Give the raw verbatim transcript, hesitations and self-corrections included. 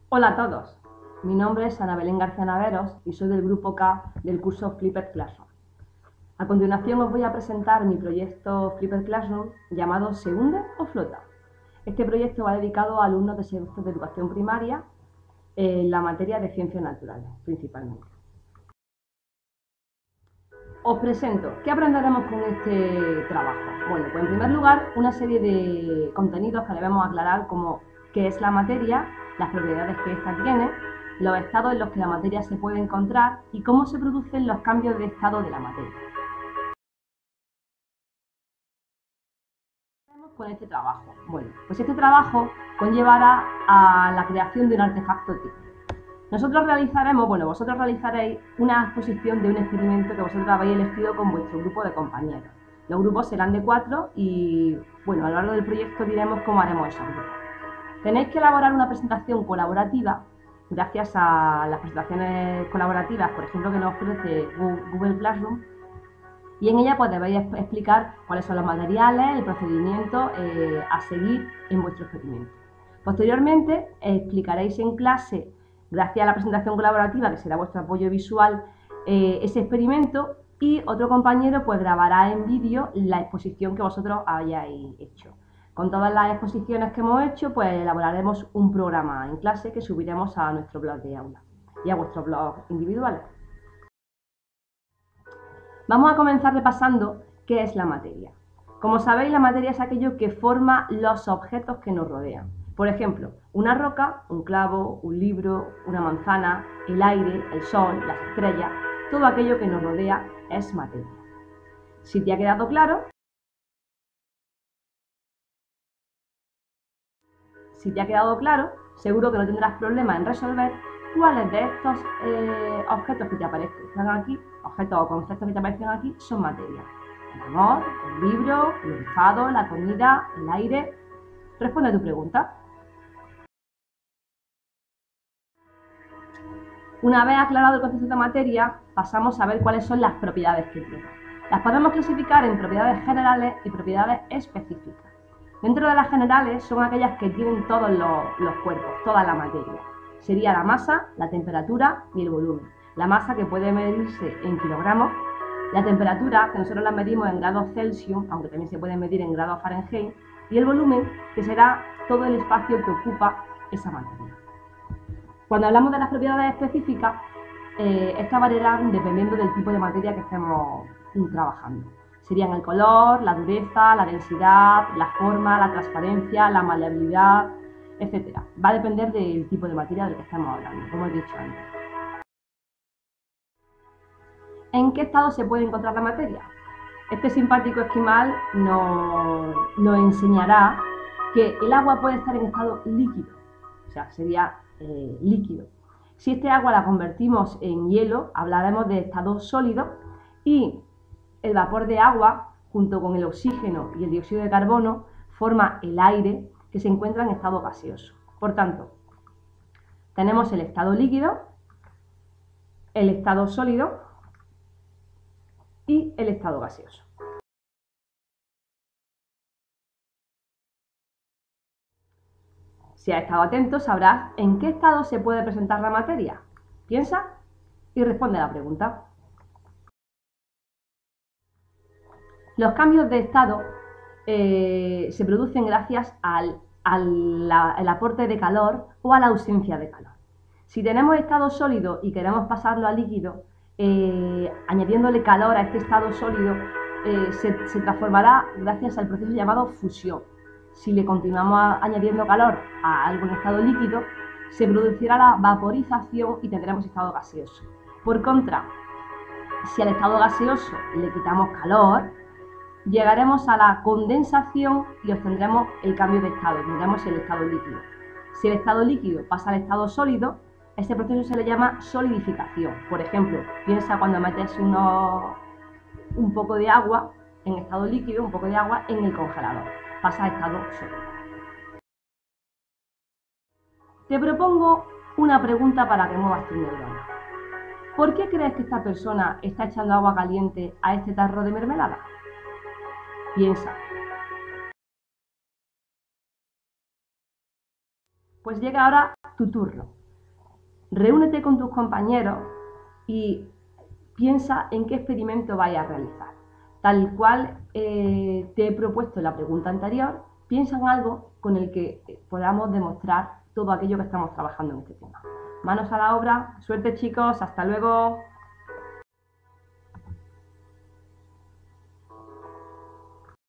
Hola a todos, mi nombre es Ana Belén García Naveros y soy del grupo K del curso Flipped Classroom. A continuación os voy a presentar mi proyecto Flipped Classroom llamado ¿Se hunde o flota? Este proyecto va dedicado a alumnos de sexto de educación primaria en la materia de ciencias naturales, principalmente. Os presento, ¿qué aprenderemos con este trabajo? Bueno, pues en primer lugar, una serie de contenidos que debemos aclarar como qué es la materia, las propiedades que ésta tiene, los estados en los que la materia se puede encontrar y cómo se producen los cambios de estado de la materia. Con este trabajo? Bueno, pues este trabajo conllevará a la creación de un artefacto T I C. Nosotros realizaremos, bueno, vosotros realizaréis una exposición de un experimento que vosotros habéis elegido con vuestro grupo de compañeros. Los grupos serán de cuatro y, bueno, a lo largo del proyecto diremos cómo haremos esos grupos. Tenéis que elaborar una presentación colaborativa, gracias a las presentaciones colaborativas, por ejemplo, que nos ofrece Google Classroom, y en ella pues debéis explicar cuáles son los materiales, el procedimiento eh, a seguir en vuestro experimento. Posteriormente explicaréis en clase, gracias a la presentación colaborativa, que será vuestro apoyo visual, eh, ese experimento, y otro compañero pues grabará en vídeo la exposición que vosotros hayáis hecho. Con todas las exposiciones que hemos hecho, pues elaboraremos un programa en clase que subiremos a nuestro blog de aula y a vuestros blogs individuales. Vamos a comenzar repasando qué es la materia. Como sabéis, la materia es aquello que forma los objetos que nos rodean. Por ejemplo, una roca, un clavo, un libro, una manzana, el aire, el sol, las estrellas, todo aquello que nos rodea es materia. Si te ha quedado claro, si te ha quedado claro, seguro que no tendrás problema en resolver cuáles de estos eh, objetos que te aparecen aquí, objetos o conceptos que te aparecen aquí, son materia. El amor, el libro, el olfato, la comida, el aire. Responde a tu pregunta. Una vez aclarado el concepto de materia, pasamos a ver cuáles son las propiedades que tiene. Las podemos clasificar en propiedades generales y propiedades específicas. Dentro de las generales son aquellas que tienen todos los, los cuerpos, toda la materia. Sería la masa, la temperatura y el volumen. La masa, que puede medirse en kilogramos, la temperatura, que nosotros la medimos en grados Celsius, aunque también se puede medir en grados Fahrenheit, y el volumen, que será todo el espacio que ocupa esa materia. Cuando hablamos de las propiedades específicas, eh, estas variarán dependiendo del tipo de materia que estemos trabajando. Serían el color, la dureza, la densidad, la forma, la transparencia, la maleabilidad, etcétera. Va a depender del tipo de materia del que estemos hablando, como he dicho antes. ¿En qué estado se puede encontrar la materia? Este simpático esquimal nos, nos enseñará que el agua puede estar en estado líquido, o sea, sería eh, líquido. Si este agua la convertimos en hielo, hablaremos de estado sólido, y el vapor de agua, junto con el oxígeno y el dióxido de carbono, forma el aire, que se encuentra en estado gaseoso. Por tanto, tenemos el estado líquido, el estado sólido y el estado gaseoso. Si has estado atento, sabrás en qué estado se puede presentar la materia. Piensa y responde a la pregunta. Los cambios de estado eh, se producen gracias al, al la, el aporte de calor o a la ausencia de calor. Si tenemos estado sólido y queremos pasarlo a líquido, eh, añadiéndole calor a este estado sólido, eh, se, se transformará gracias al proceso llamado fusión. Si le continuamos añadiendo calor a algo en estado líquido, se producirá la vaporización y tendremos estado gaseoso. Por contra, si al estado gaseoso le quitamos calor, llegaremos a la condensación y obtendremos el cambio de estado, tendremos el estado líquido. Si el estado líquido pasa al estado sólido, este proceso se le llama solidificación. Por ejemplo, piensa cuando metes uno, un poco de agua en estado líquido, un poco de agua en el congelador, pasa a estado sólido. Te propongo una pregunta para que muevas tus neuronas. ¿Por qué crees que esta persona está echando agua caliente a este tarro de mermelada? Piensa. Pues llega ahora tu turno. reúnete con tus compañeros y piensa en qué experimento vayas a realizar. Tal cual eh, te he propuesto en la pregunta anterior, piensa en algo con el que podamos demostrar todo aquello que estamos trabajando en este tema. Manos a la obra, suerte chicos, hasta luego.